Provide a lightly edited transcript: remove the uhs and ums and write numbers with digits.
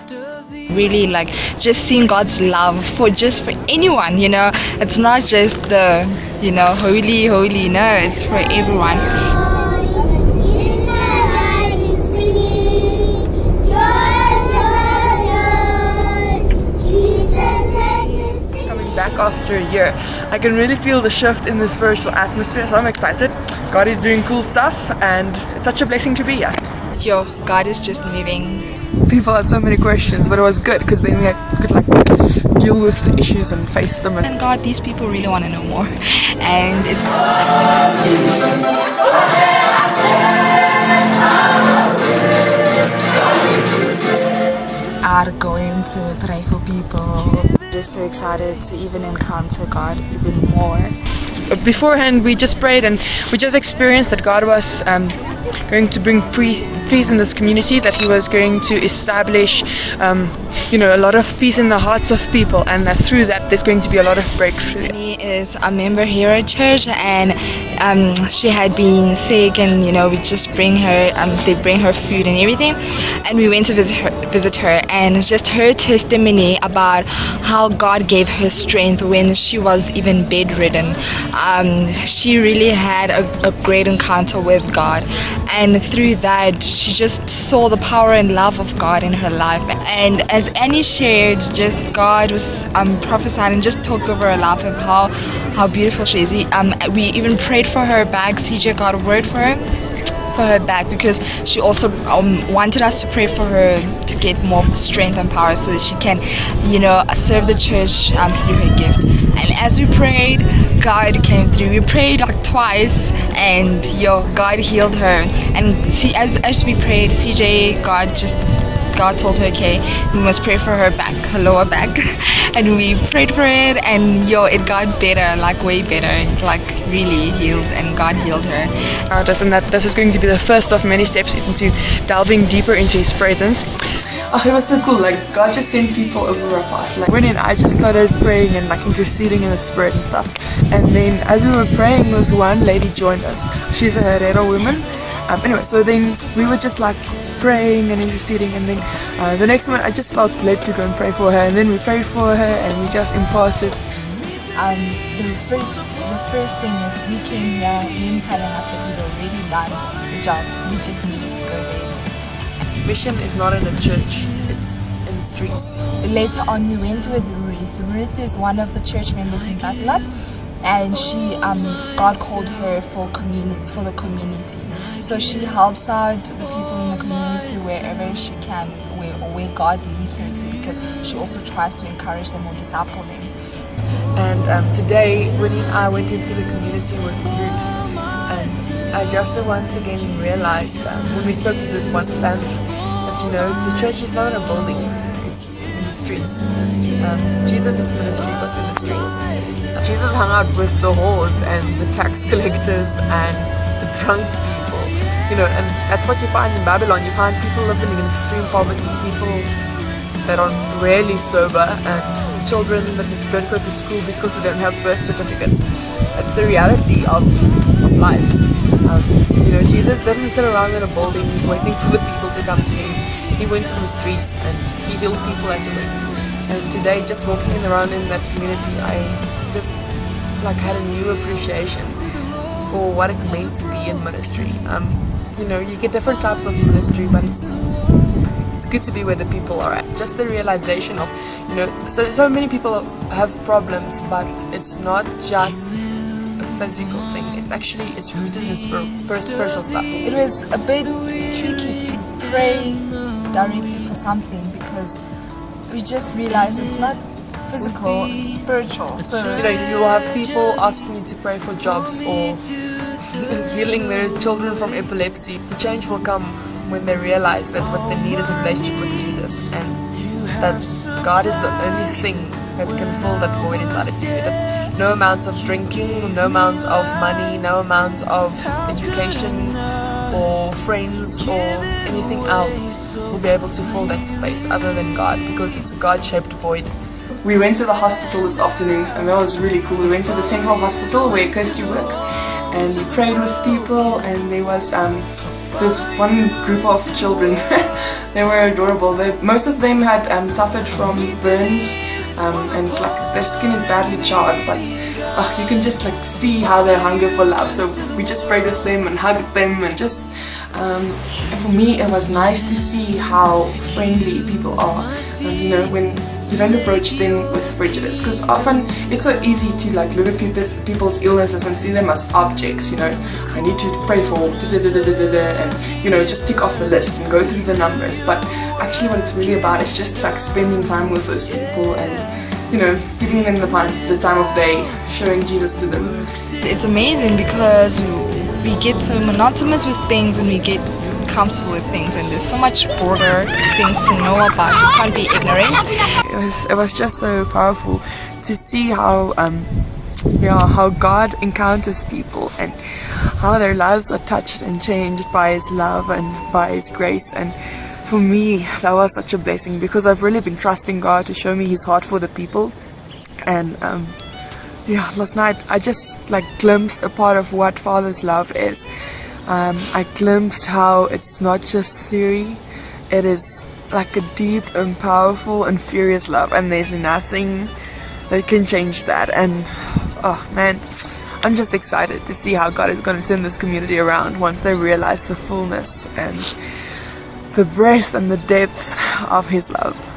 Really like just seeing God's love for anyone, it's not just the holy, no, it's for everyone. Coming back after a year, I can really feel the shift in the spiritual atmosphere, so I'm excited. God is doing cool stuff and it's such a blessing to be here. God is just moving. People had so many questions, but it was good because then we could deal with the issues and face them. And God, these people really want to know more, and it's are going to pray for people. Just so excited to even encounter God even more. Beforehand, we just prayed and we just experienced that God was going to bring peace in this community, that He was going to establish a lot of peace in the hearts of people, and that through that there's going to be a lot of breakthrough. She is a member here at church, and she had been sick, and we just bring her, they bring her food and everything, and we went to visit her, and just her testimony about how God gave her strength when she was even bedridden. She really had a great encounter with God, and through that she just saw the power and love of God in her life. And as Annie shared, just God was prophesying and just talked over her life of how beautiful she is. We even prayed for her back. CJ got a word for her back, because she also wanted us to pray for her to get more strength and power so that she can serve the church through her gift. And as we prayed, God came through. We prayed twice, and God healed her. And as we prayed, CJ, God told her, okay, we must pray for her back, her lower back. And we prayed for it, and it got better, way better. It really healed, and God healed her. And that this is going to be the first of many steps into delving deeper into His presence. Oh, it was so cool. God just sent people over our path. When I just started praying and interceding in the spirit and stuff. And then as we were praying, this one lady joined us. She's a Herero woman. Anyway, so then we were just praying and interceding, and then the next one I just felt led to go and pray for her, and then we prayed for her and we just imparted. The first thing is we came here, him telling us that we'd already done the job. We just needed to go there. Mission is not in a church, it's in the streets. Later on we went with Ruth. Ruth is one of the church members in Batla, and she God called her for the community. So she helps out the people in the community wherever she can, where God leads her to, because she also tries to encourage them or disciple them. And today, Winnie and I went into the community with Ruth, and I just once again realized when we spoke to this one family that the church is not in a building, it's in the streets. Jesus' ministry was in the streets. Jesus hung out with the whores and the tax collectors and the drunk people, and that's what you find in Babylon. You find people living in extreme poverty, people that are rarely sober, and children that don't go to school because they don't have birth certificates. That's the reality of life. Jesus didn't sit around in a building waiting for the people to come to Him. He went in the streets and He healed people as He went. And today, just walking around in that community, I just had a new appreciation for what it meant to be in ministry. You get different types of ministry, but it's good to be where the people are at. Just the realization of, so many people have problems, but it's not just a physical thing. It's rooted in spiritual stuff. It was a bit tricky to pray directly for something, because we just realized it's not physical, it's spiritual. So you will have people asking you to pray for jobs or healing their children from epilepsy. The change will come when they realize that what they need is a relationship with Jesus, and that God is the only thing that can fill that void inside of you. That no amount of drinking, no amount of money, no amount of education or friends or anything else will be able to fill that space other than God, because it's a God-shaped void. We went to the hospital this afternoon, and that was really cool. We went to the Central Hospital where Kirsty works, and we prayed with people, and there was this one group of children. They were adorable. Most of them had suffered from burns, and like their skin is badly charred, but you can just like see how they hunger for love. So we just prayed with them and hugged them, and just and for me it was nice to see how friendly people are. You know, when you don't approach them with prejudice, because often it's so easy to like look at people's illnesses and see them as objects. You know, I need to pray for and you know, just tick off the list and go through the numbers. But actually what it's really about is just like spending time with those people and, you know, giving them the time of day, showing Jesus to them. It's amazing because we get so monotonous with things and we get comfortable with things, and there's so much broader things to know about. You can't be ignorant. It was just so powerful to see how how God encounters people and how their lives are touched and changed by His love and by His grace. And for me, that was such a blessing, because I've really been trusting God to show me His heart for the people. And last night I just like glimpsed a part of what Father's love is. I glimpsed how it's not just theory, it is like a deep and powerful and furious love, and there's nothing that can change that. And oh man, I'm just excited to see how God is going to send this community around once they realize the fullness and the breadth and the depth of His love.